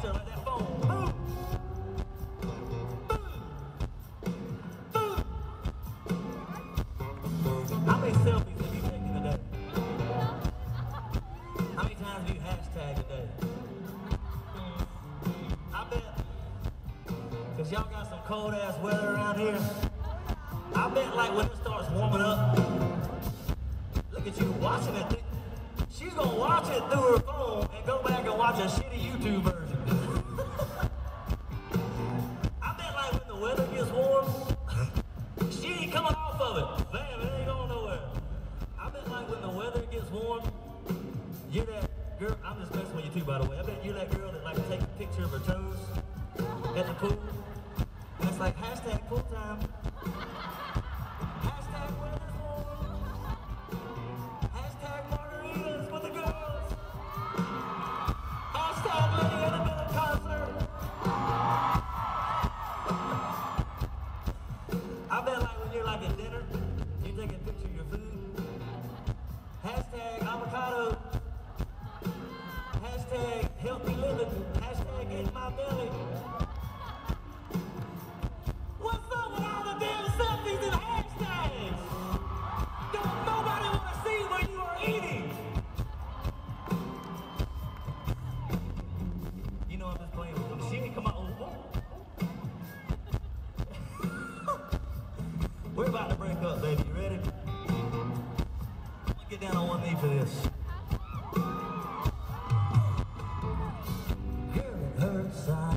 faster like that phone. Boom. How many selfies have you taken today? How many times have you hashtag today? I bet, because y'all got some cold ass weather around here, I bet like when it starts warming up, look at you watching it. She's gonna watch it through her phone and go back and watch a shitty YouTube version. I bet like when the weather gets warm, she ain't coming off of it. Damn, it ain't going nowhere. I bet like when the weather gets warm, you're that girl, I'm just messing with you too, by the way. I bet you're that girl that like to take a picture of her toes at the pool. And it's like hashtag pool time. Hashtag weather's warm. Hashtag margaritas with the girls. Hashtag Lady Annabelle concert. I bet like when you're like at dinner, you take a picture of your food. Hashtag avocado. Hashtag healthy living. Hashtag in my belly. What's up with all the damn selfies and hashtags? Don't nobody want to see when you are eating. You know I'm just playing with them. She ain't come out. We're about to break up, baby. You ready? Get down on one knee for this. Girl, it hurts.